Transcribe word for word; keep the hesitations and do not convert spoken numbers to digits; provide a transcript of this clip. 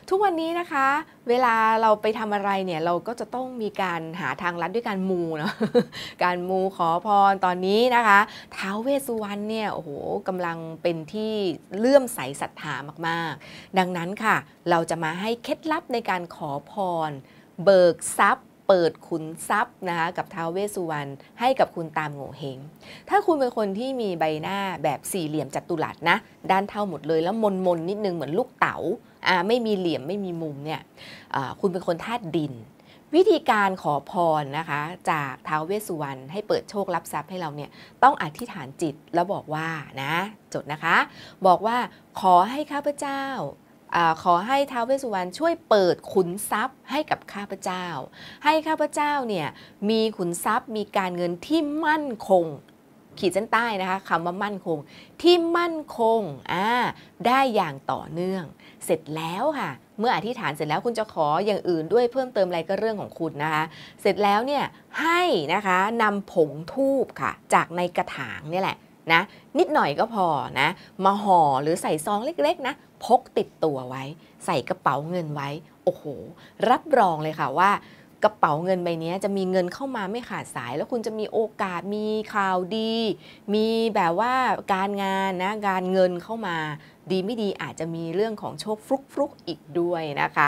ทุกวันนี้นะคะเวลาเราไปทำอะไรเนี่ยเราก็จะต้องมีการหาทางลัดด้วยการมูเนาะ การมูขอพรตอนนี้นะคะท้าวเวสสุวรรณเนี่ยโอ้โหกำลังเป็นที่เลื่อมใสศรัทธามากๆดังนั้นค่ะเราจะมาให้เคล็ดลับในการขอพรเบิกทรัพย์เปิดขุนทรัพย์นะคะกับท้าวเวสสุวรรณให้กับคุณตามโง่เฮงถ้าคุณเป็นคนที่มีใบหน้าแบบสี่เหลี่ยมจัตุรัสนะด้านเท่าหมดเลยแล้วมนมนนิดนึงเหมือนลูกเต๋าอ่าไม่มีเหลี่ยมไม่มีมุมเนี่ยคุณเป็นคนธาตุดินวิธีการขอพรนะคะจากท้าวเวสสุวรรณให้เปิดโชครับทรัพย์ให้เราเนี่ยต้องอธิษฐานจิตแล้วบอกว่านะจดนะคะบอกว่าขอให้ข้าพเจ้าขอให้ท้าวเวสสุวรรณช่วยเปิดขุนทรัพย์ให้กับข้าพเจ้าให้ข้าพเจ้าเนี่ยมีขุนทรัพย์มีการเงินที่มั่นคงขีดเส้นใต้นะคะคำว่ามั่นคงที่มั่นคงอ่าได้อย่างต่อเนื่องเสร็จแล้วค่ะเมื่ออธิษฐานเสร็จแล้วคุณจะขออย่างอื่นด้วยเพิ่มเติมอะไรก็เรื่องของคุณนะคะเสร็จแล้วเนี่ยให้นะคะนำผงธูปค่ะจากในกระถางนี่แหละนะนิดหน่อยก็พอนะมาห่อหรือใส่ซองเล็กๆนะพกติดตัวไว้ใส่กระเป๋าเงินไว้โอ้โหรับรองเลยค่ะว่ากระเป๋าเงินใบนี้จะมีเงินเข้ามาไม่ขาดสายแล้วคุณจะมีโอกาสมีข่าวดีมีแบบว่าการงานนะการเงินเข้ามาดีไม่ดีอาจจะมีเรื่องของโชคฟลุกๆอีกด้วยนะคะ